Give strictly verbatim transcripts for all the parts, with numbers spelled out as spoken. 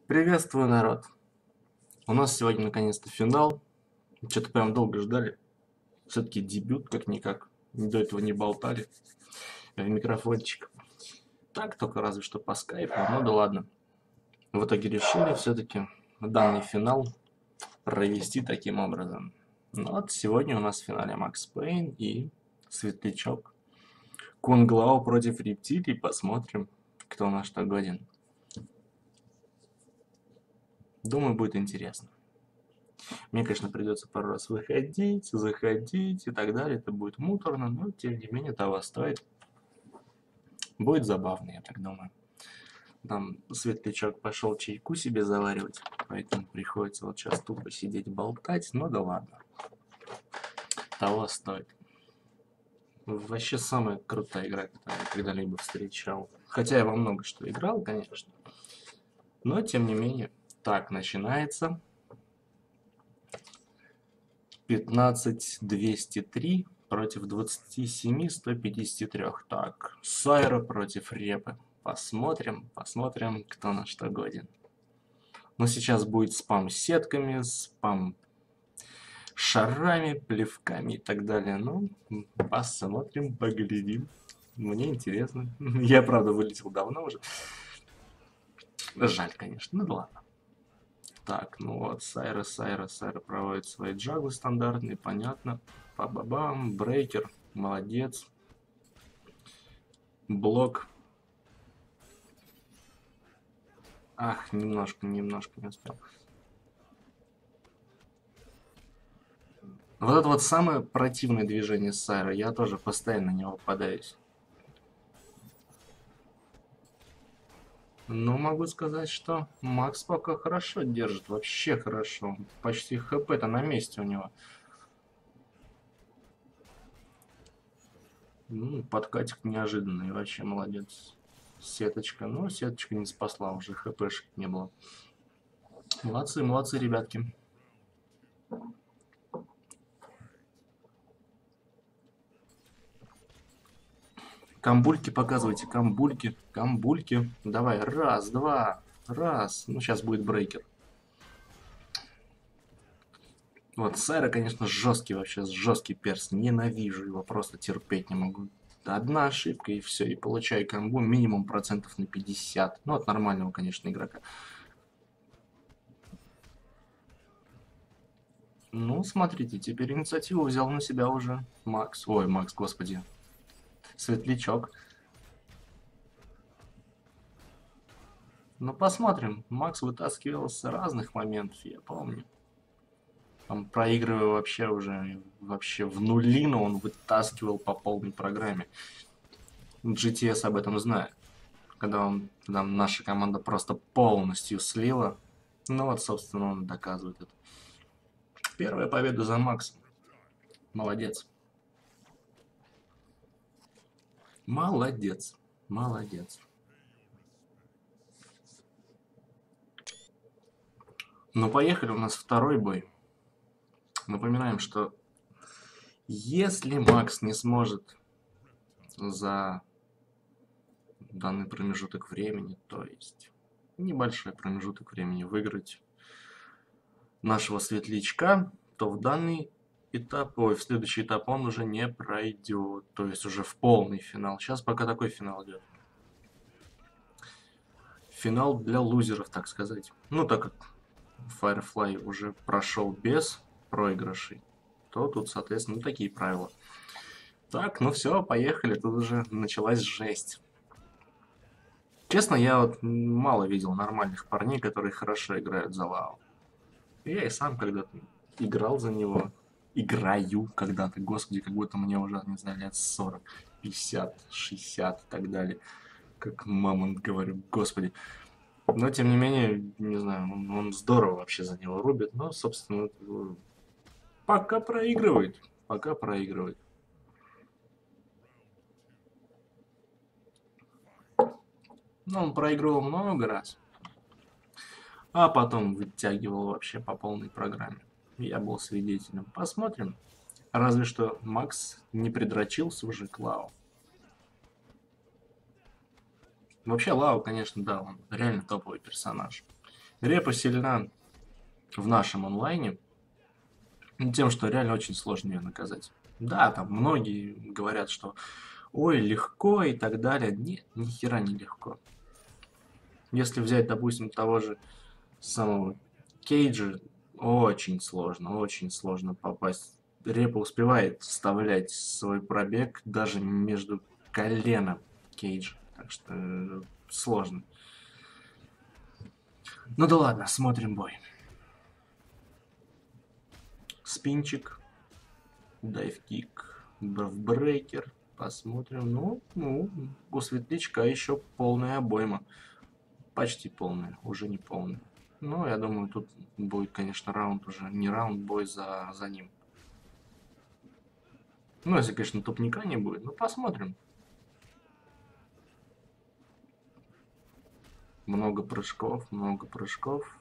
Приветствую, народ. У нас сегодня наконец-то финал. Что-то прям долго ждали. Все-таки дебют, как-никак. До этого не болтали в микрофончик. Так, только разве что по скайпу. Ну да ладно. В итоге решили все-таки данный финал провести таким образом. Ну вот сегодня у нас в финале Макс Пейн и Светлячок. Кунг Лао против рептилий. Посмотрим, кто на что годен. Думаю, будет интересно. Мне, конечно, придется пару раз выходить, заходить и так далее. Это будет муторно, но тем не менее того стоит. Будет забавно, я так думаю. Там Светлячок пошел чайку себе заваривать, поэтому приходится вот сейчас тупо сидеть болтать, но да ладно. Того стоит. Вообще самая крутая игра, которую я когда-либо встречал. Хотя я во много что играл, конечно. Но тем не менее. Так, начинается. пятнадцать двести три против двадцати семи ста пятидесяти трёх. Так, Сайра против Репы. Посмотрим, посмотрим, кто на что годен. Но сейчас будет спам сетками, спам шарами, плевками и так далее. Ну, посмотрим, поглядим. Мне интересно. Я, правда, вылетел давно уже. Жаль, конечно, ну да ладно. Так, ну вот, Сайра, Сайра, Сайра проводит свои джаглы стандартные, понятно. Па-ба-бам, брейкер, молодец. Блок. Ах, немножко, немножко не успел. Вот это вот самое противное движение Сайра, я тоже постоянно на него попадаюсь. Но могу сказать, что Макс пока хорошо держит, вообще хорошо. Почти хп-то на месте у него. Ну, подкатик неожиданный, вообще молодец. Сеточка, ну, сеточка не спасла, уже хпшек не было. Молодцы, молодцы, ребятки. Камбульки показывайте, камбульки, камбульки. Давай, раз, два, раз. Ну, сейчас будет брейкер. Вот, Сайра, конечно, жесткий вообще, жесткий перс. Ненавижу его, просто терпеть не могу. Одна ошибка и все, и получаю камбу минимум процентов на пятьдесят. Ну, от нормального, конечно, игрока. Ну, смотрите, теперь инициативу взял на себя уже Макс. Ой, Макс, господи. Светлячок. Ну, посмотрим. Макс вытаскивал с разных моментов, я помню. Там, проигрывая вообще уже вообще в нулину, он вытаскивал по полной программе. джи ти эс об этом знает. Когда, он, когда наша команда просто полностью слила. Ну вот, собственно, он доказывает это. Первая победа за Максом. Молодец. Молодец. Молодец. Ну, поехали, у нас второй бой. Напоминаем, что если Макс не сможет за данный промежуток времени, то есть небольшой промежуток времени, выиграть нашего Светлячка, то в данный этап, ой, в следующий этап он уже не пройдет, то есть уже в полный финал. Сейчас пока такой финал идет. Финал для лузеров, так сказать. Ну, так как Firefly уже прошел без проигрышей, то тут, соответственно, ну, такие правила. Так, ну все, поехали, тут уже началась жесть. Честно, я вот мало видел нормальных парней, которые хорошо играют за Лао. Я и сам когда-то играл за него. Играю когда-то, господи, как будто мне уже, не знаю, лет сорок, пятьдесят, шестьдесят и так далее. Как мамонт говорю, господи. Но, тем не менее, не знаю, он, он здорово вообще за него рубит. Но, собственно, пока проигрывает. Пока проигрывает. Ну, он проигрывал много раз. А потом вытягивал вообще по полной программе. Я был свидетелем. Посмотрим. Разве что Макс не придрочился уже к Лао. Вообще Лао, конечно, да, он реально топовый персонаж. Репа сильна в нашем онлайне тем, что реально очень сложно ее наказать. Да, там многие говорят, что ой, легко и так далее. Нет, ни хера не легко. Если взять, допустим, того же самого Кейджа, очень сложно, очень сложно попасть. Репа успевает вставлять свой пробег даже между коленом Кейджа. Так что э, сложно. Ну да ладно, смотрим бой. Спинчик, дайв-кик, в брейкер. Посмотрим. Ну, ну, у Светлячка еще полная обойма. Почти полная, уже не полная. Ну, я думаю, тут будет, конечно, раунд уже. Не раунд, бой за, за ним. Ну, если, конечно, тупника не будет. Ну, посмотрим. Много прыжков, много прыжков.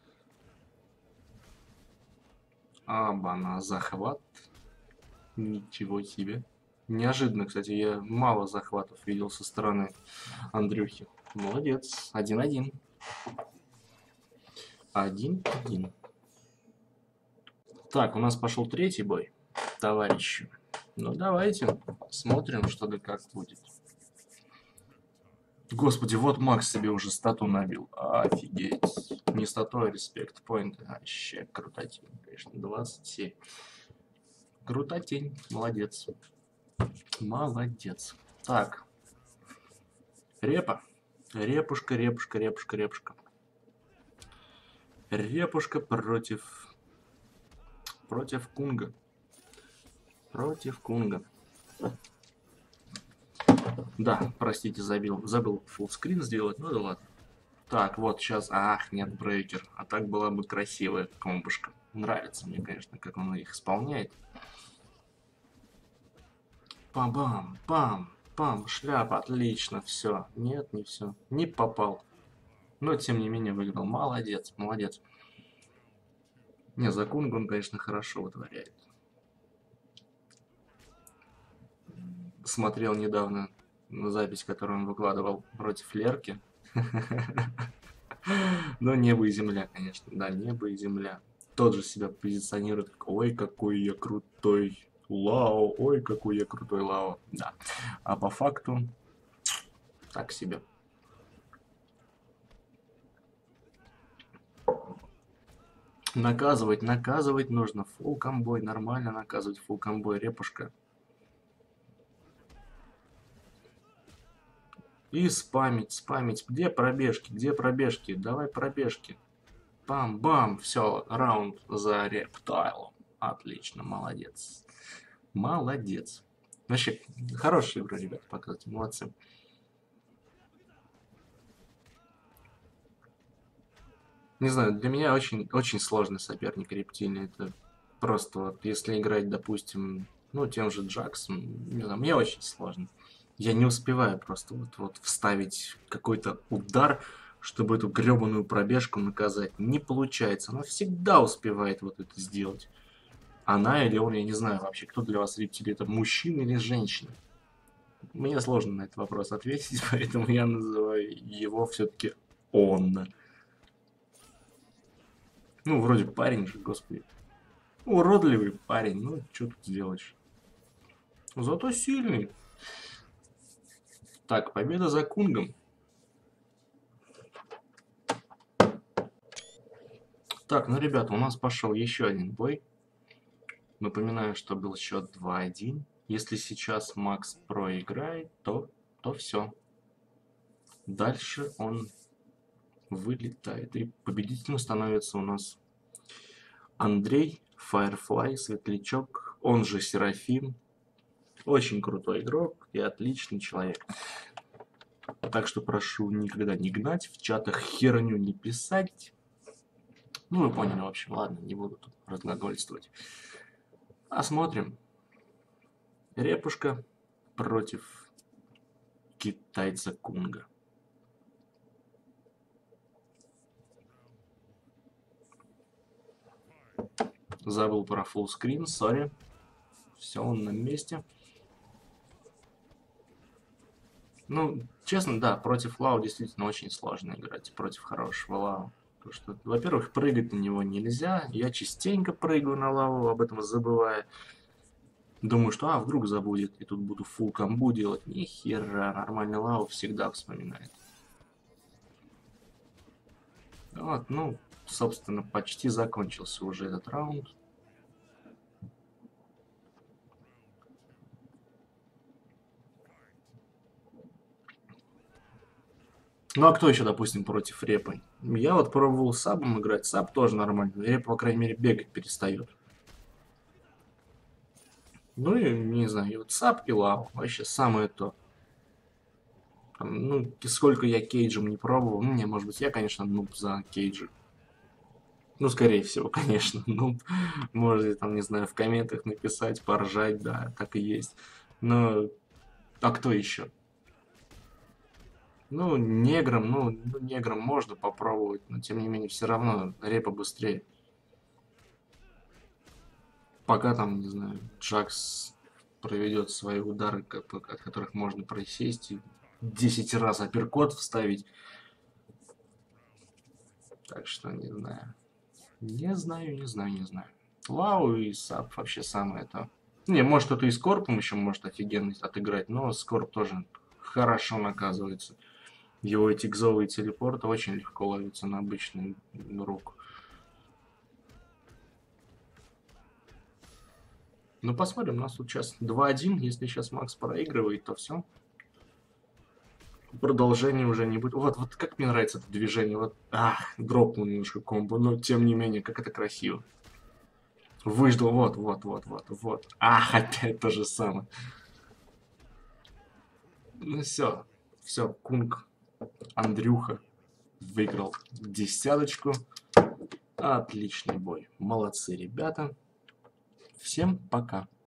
Абана, захват. Ничего себе. Неожиданно, кстати, я мало захватов видел со стороны Андрюхи. Молодец. Один-один. Один-один. Так, у нас пошел третий бой, товарищи. Ну, давайте смотрим, что да как будет. Господи, вот Макс себе уже стату набил. Офигеть. Не стату, а респект поинт. Вообще крутотень, конечно. двадцать семь. Крутотень. Молодец. Молодец. Так. Репа. Репушка, репушка, репушка, репушка. Репушка против... Против Кунга. Против Кунга. Да, простите, забил, забыл фуллскрин сделать, ну да ладно. Так, вот сейчас, ах, нет, брейкер. А так была бы красивая комбушка. Нравится мне, конечно, как он их исполняет. Пам-бам, пам, пам, шляпа, отлично, все. Нет, не все, не попал. Но, тем не менее, выиграл. Молодец, молодец. Не, за Кунга он, конечно, хорошо вытворяет. Смотрел недавно на запись, которую он выкладывал против Лерки. Но небо и земля, конечно. Да, небо и земля. Тот же себя позиционирует как «Ой, какой я крутой Лао! Ой, какой я крутой Лао!» Да. А по факту так себе. Наказывать, наказывать нужно. Фулл комбой, нормально наказывать фулл комбой. Репушка. И спамить, спамить. Где пробежки, где пробежки? Давай пробежки. Бам-бам, все, раунд за рептайлом. Отлично, молодец. Молодец. Вообще, хорошую игру, ребят, показывайте, молодцы. Не знаю, для меня очень, очень сложный соперник рептильный. Это просто вот, если играть, допустим, ну, тем же Джаксом, не знаю, мне очень сложно. Я не успеваю просто вот, вот вставить какой-то удар, чтобы эту гребаную пробежку наказать. Не получается. Она всегда успевает вот это сделать. Она или он, я не знаю вообще, кто для вас рептилий, это мужчина или женщина? Мне сложно на этот вопрос ответить, поэтому я называю его все-таки он. Ну, вроде парень же, господи. Уродливый парень, ну, что тут сделаешь. Зато сильный. Так, победа за Кунгом. Так, ну, ребята, у нас пошел еще один бой. Напоминаю, что был счет два-один. Если сейчас Макс проиграет, то, то все. Дальше он вылетает. И победителем становится у нас Андрей Firefly, Светлячок, он же Серафим. Очень крутой игрок и отличный человек. Так что прошу никогда не гнать, в чатах херню не писать. Ну, вы поняли, в общем. Ладно, не буду тут разглагольствовать. Осмотрим. Репушка против китайца Кунга. Забыл про фуллскрин, сори. Все, он на месте. Ну, честно, да, против Лао действительно очень сложно играть. Против хорошего Лао. Потому что, во-первых, прыгать на него нельзя. Я частенько прыгаю на лаву, об этом забывая. Думаю, что, а, вдруг забудет, и тут буду фул камбу делать. Ни хера, нормальный лаву всегда вспоминает. Вот, ну, собственно, почти закончился уже этот раунд. Ну, а кто еще, допустим, против репы? Я вот пробовал сабом играть, саб тоже нормально. Репа, по крайней мере, бегать перестает. Ну и, не знаю, и вот саб и лав вообще самое то. Там, ну, сколько я кейджем не пробовал. Ну, не, может быть, я, конечно, нуб за кейджи. Ну, скорее всего, конечно, нуб. Можете там, не знаю, в комментах написать, поржать, да, так и есть. Но, а кто еще? Ну, неграм, ну, ну, неграм можно попробовать, но тем не менее, все равно репа быстрее. Пока там, не знаю, Джакс проведет свои удары, как- от которых можно присесть и десять раз апперкот вставить. Так что не знаю. Не знаю, не знаю, не знаю. Лау и Сап вообще самое то. Не, может, кто-то и Скорпом еще может офигенно отыграть, но Скорп тоже хорошо наказывается. Его эти гзовые телепорты очень легко ловятся на обычную руку. Ну, посмотрим, у нас тут сейчас два один. Если сейчас Макс проигрывает, то все. Продолжения уже не будет. Вот, вот как мне нравится это движение. Вот, ах, дропнул немножко комбо, но тем не менее, как это красиво. Выждал, вот, вот, вот, вот, вот. Ах, опять то же самое. Ну все, все, Кунг, Андрюха выиграл десяточку. Отличный бой. Молодцы, ребята. Всем пока.